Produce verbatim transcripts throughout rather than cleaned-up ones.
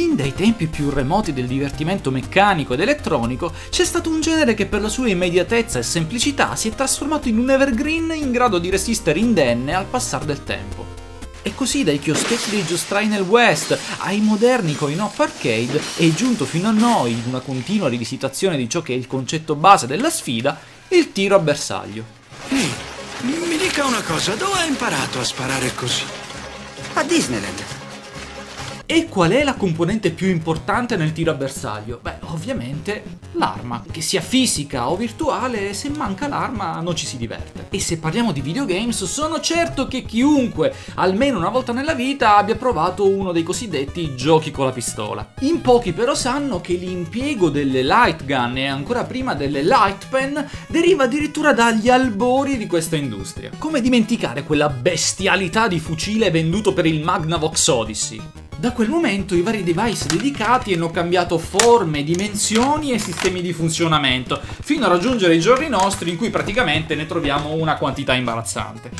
Fin dai tempi più remoti del divertimento meccanico ed elettronico, c'è stato un genere che per la sua immediatezza e semplicità si è trasformato in un evergreen in grado di resistere indenne al passare del tempo. E così dai chioschetti dei giostrai nel West ai moderni coin-op arcade è giunto fino a noi, in una continua rivisitazione di ciò che è il concetto base della sfida, il tiro a bersaglio. Ehi, mi dica una cosa, dove ha imparato a sparare così? A Disneyland. E qual è la componente più importante nel tiro a bersaglio? Beh, ovviamente l'arma, che sia fisica o virtuale, se manca l'arma non ci si diverte. E se parliamo di videogames, sono certo che chiunque, almeno una volta nella vita, abbia provato uno dei cosiddetti giochi con la pistola. In pochi però sanno che l'impiego delle light gun e ancora prima delle light pen deriva addirittura dagli albori di questa industria. Come dimenticare quella bestialità di fucile venduto per il Magnavox Odyssey? Da quel momento i vari device dedicati hanno cambiato forme, dimensioni e sistemi di funzionamento, fino a raggiungere i giorni nostri in cui praticamente ne troviamo una quantità imbarazzante.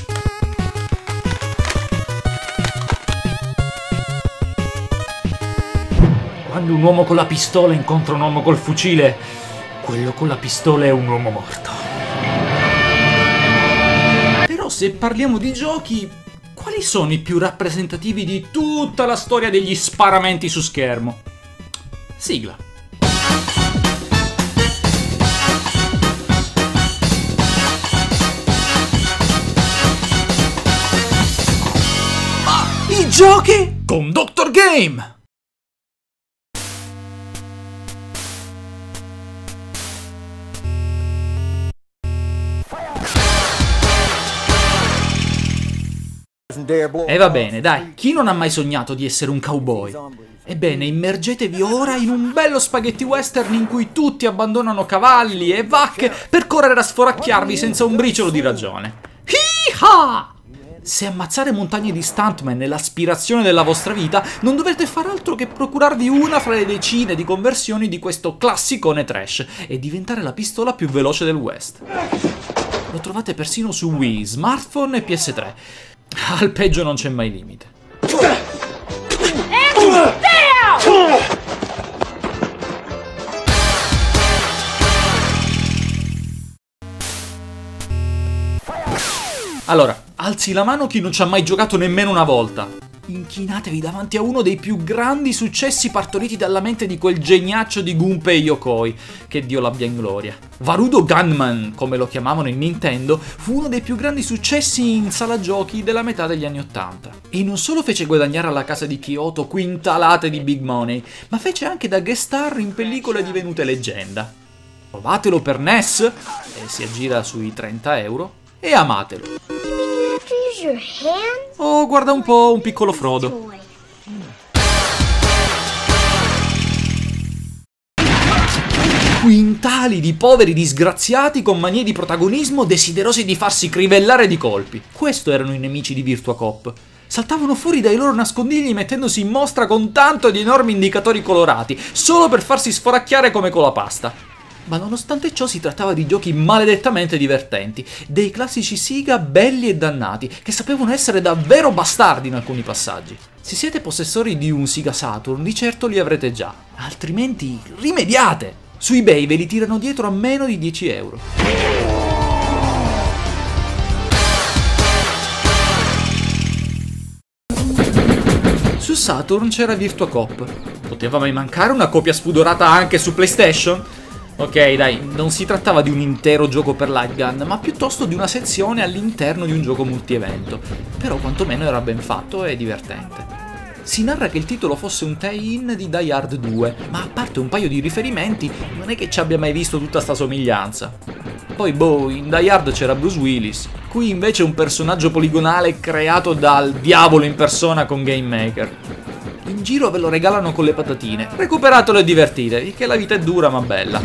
Quando un uomo con la pistola incontra un uomo col fucile, quello con la pistola è un uomo morto. Però se parliamo di giochi, quali sono i più rappresentativi di tutta la storia degli sparamenti su schermo? Sigla. I giochi con Doctor Game! E va bene, dai, chi non ha mai sognato di essere un cowboy? Ebbene, immergetevi ora in un bello spaghetti western in cui tutti abbandonano cavalli e vacche per correre a sforacchiarvi senza un briciolo di ragione. Hee-ha! Se ammazzare montagne di stuntman è l'aspirazione della vostra vita, non dovete far altro che procurarvi una fra le decine di conversioni di questo classicone trash e diventare la pistola più veloce del West. Lo trovate persino su Wii, smartphone e P S tre. Al peggio non c'è mai limite. Allora, alzi la mano chi non ci ha mai giocato nemmeno una volta. Inchinatevi davanti a uno dei più grandi successi partoriti dalla mente di quel geniaccio di Gunpei Yokoi, che Dio l'abbia in gloria. Varudo Gunman, come lo chiamavano in Nintendo, fu uno dei più grandi successi in sala giochi della metà degli anni Ottanta. E non solo fece guadagnare alla casa di Kyoto quintalate di big money, ma fece anche da guest star in pellicole divenute leggenda. Provatelo per N E S, e si aggira sui trenta euro, e amatelo. Oh, guarda un po', un piccolo Frodo. Quintali di poveri disgraziati con manie di protagonismo desiderosi di farsi crivellare di colpi. Questo erano i nemici di Virtua Cop. Saltavano fuori dai loro nascondigli mettendosi in mostra con tanto di enormi indicatori colorati, solo per farsi sforacchiare come con la pasta. Ma nonostante ciò si trattava di giochi maledettamente divertenti, dei classici Sega belli e dannati, che sapevano essere davvero bastardi in alcuni passaggi. Se siete possessori di un Sega Saturn, di certo li avrete già, altrimenti rimediate! Su eBay ve li tirano dietro a meno di dieci euro. Su Saturn c'era Virtua Cop. Poteva mai mancare una copia spudorata anche su PlayStation? Ok, dai, non si trattava di un intero gioco per light gun, ma piuttosto di una sezione all'interno di un gioco multi-evento. Però quantomeno era ben fatto e divertente. Si narra che il titolo fosse un tie-in di Die Hard due, ma a parte un paio di riferimenti, non è che ci abbia mai visto tutta sta somiglianza. Poi boh, in Die Hard c'era Bruce Willis, qui invece un personaggio poligonale creato dal diavolo in persona con Game Maker. In giro ve lo regalano con le patatine. Recuperatelo e divertitevi, che la vita è dura ma bella.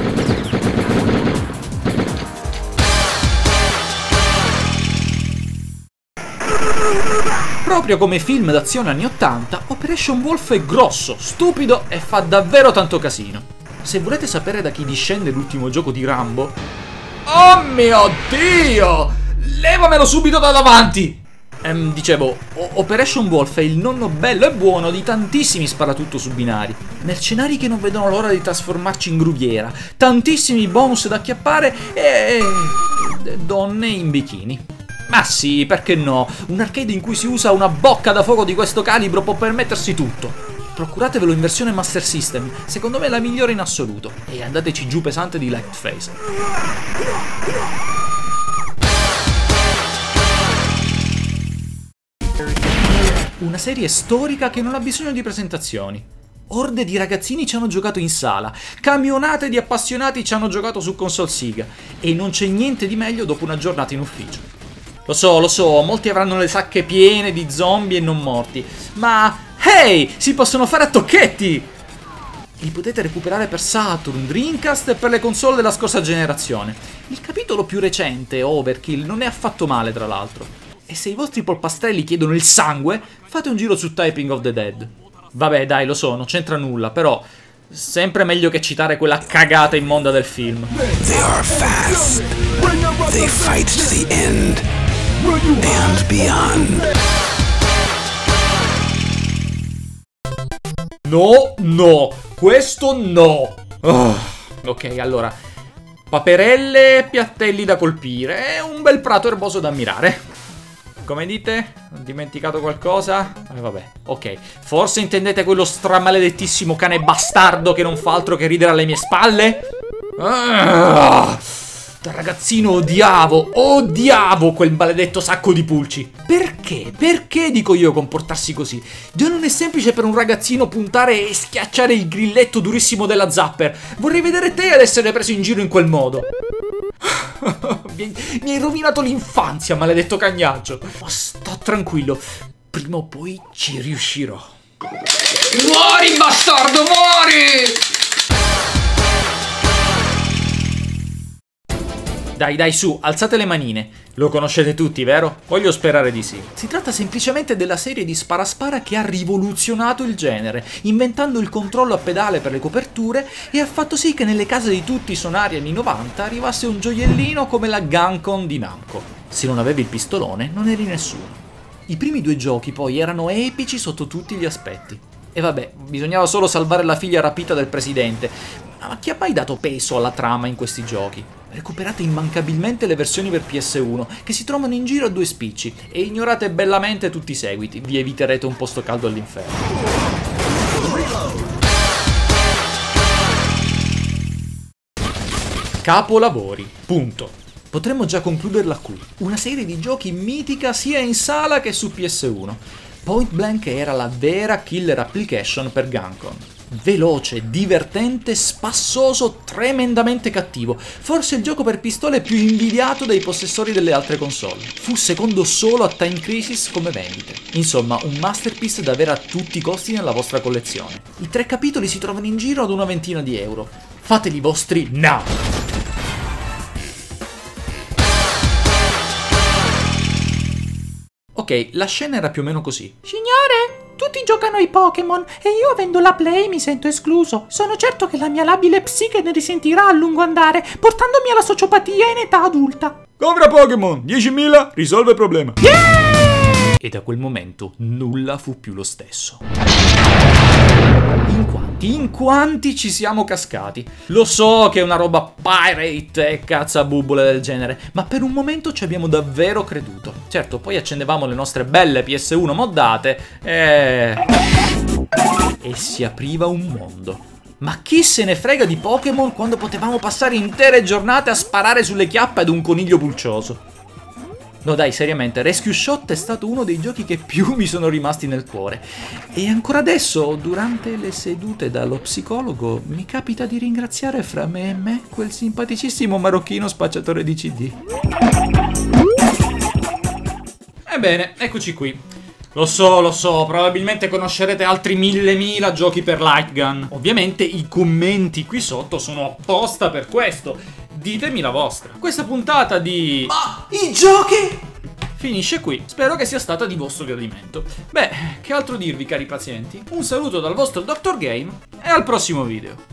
Proprio come film d'azione anni ottanta, Operation Wolf è grosso, stupido e fa davvero tanto casino. Se volete sapere da chi discende l'ultimo gioco di Rambo... Oh mio Dio! Levamelo subito da davanti! Ehm, dicevo, Operation Wolf è il nonno bello e buono di tantissimi sparatutto su binari. Mercenari che non vedono l'ora di trasformarci in gruviera, tantissimi bonus da acchiappare e... donne in bikini. Ma sì, perché no? Un arcade in cui si usa una bocca da fuoco di questo calibro può permettersi tutto. Procuratevelo in versione Master System, secondo me è la migliore in assoluto. E andateci giù pesante di Light Phase. Una serie storica che non ha bisogno di presentazioni. Orde di ragazzini ci hanno giocato in sala, camionate di appassionati ci hanno giocato su console Sega e non c'è niente di meglio dopo una giornata in ufficio. Lo so, lo so, molti avranno le sacche piene di zombie e non morti, ma hey, si possono fare a tocchetti! Li potete recuperare per Saturn, Dreamcast e per le console della scorsa generazione. Il capitolo più recente, Overkill, non è affatto male tra l'altro. E se i vostri polpastrelli chiedono il sangue, fate un giro su Typing of the Dead. Vabbè, dai, lo so, non c'entra nulla, però sempre meglio che citare quella cagata immonda del film. They are fast. They fight to the end and beyond. No, no, questo no. Oh, ok, allora, paperelle e piattelli da colpire e un bel prato erboso da ammirare. Come dite? Ho dimenticato qualcosa? Eh, vabbè, ok. Forse intendete quello stramaledettissimo cane bastardo che non fa altro che ridere alle mie spalle? Ah, da ragazzino odiavo, odiavo quel maledetto sacco di pulci. Perché? Perché, dico io, comportarsi così? Già non è semplice per un ragazzino puntare e schiacciare il grilletto durissimo della zapper. Vorrei vedere te ad essere preso in giro in quel modo. mi, mi hai rovinato l'infanzia, maledetto cagnaggio. Ma sto tranquillo, prima o poi ci riuscirò. Muori, bastardo, muori! Dai, dai, su, alzate le manine. Lo conoscete tutti, vero? Voglio sperare di sì. Si tratta semplicemente della serie di spara-spara che ha rivoluzionato il genere, inventando il controllo a pedale per le coperture e ha fatto sì che nelle case di tutti i sonari anni novanta arrivasse un gioiellino come la Guncon di Namco. Se non avevi il pistolone, non eri nessuno. I primi due giochi poi erano epici sotto tutti gli aspetti. E vabbè, bisognava solo salvare la figlia rapita del presidente. Ma chi ha mai dato peso alla trama in questi giochi? Recuperate immancabilmente le versioni per P S uno, che si trovano in giro a due spicci, e ignorate bellamente tutti i seguiti, vi eviterete un posto caldo all'inferno. Capolavori, punto. Potremmo già concluderla qui. Una serie di giochi mitica sia in sala che su P S uno. Point Blank era la vera killer application per Guncon. Veloce, divertente, spassoso, tremendamente cattivo. Forse il gioco per pistole più invidiato dai possessori delle altre console. Fu secondo solo a Time Crisis come vendite. Insomma, un masterpiece da avere a tutti i costi nella vostra collezione. I tre capitoli si trovano in giro ad una ventina di euro. Fateli vostri now! Ok, la scena era più o meno così. Signore, tutti giocano ai Pokémon e io avendo la Play mi sento escluso. Sono certo che la mia labile psiche ne risentirà a lungo andare, portandomi alla sociopatia in età adulta. Compra Pokémon, diecimila, risolve il problema. Yeah! E da quel momento nulla fu più lo stesso. In quanti, in quanti ci siamo cascati? Lo so che è una roba pirate e cazzabubole del genere, ma per un momento ci abbiamo davvero creduto. Certo, poi accendevamo le nostre belle P S uno moddate e... e si apriva un mondo. Ma chi se ne frega di Pokémon quando potevamo passare intere giornate a sparare sulle chiappe ad un coniglio pulcioso? No dai, seriamente, Rescue Shot è stato uno dei giochi che più mi sono rimasti nel cuore. E ancora adesso, durante le sedute dallo psicologo, mi capita di ringraziare fra me e me quel simpaticissimo marocchino spacciatore di C D. Ebbene, eccoci qui. Lo so, lo so, probabilmente conoscerete altri mille mila giochi per Light Gun. Ovviamente i commenti qui sotto sono apposta per questo. Ditemi la vostra. Questa puntata di... Ma i giochi finisce qui. Spero che sia stata di vostro gradimento. Beh, che altro dirvi, cari pazienti? Un saluto dal vostro doctor Game e al prossimo video.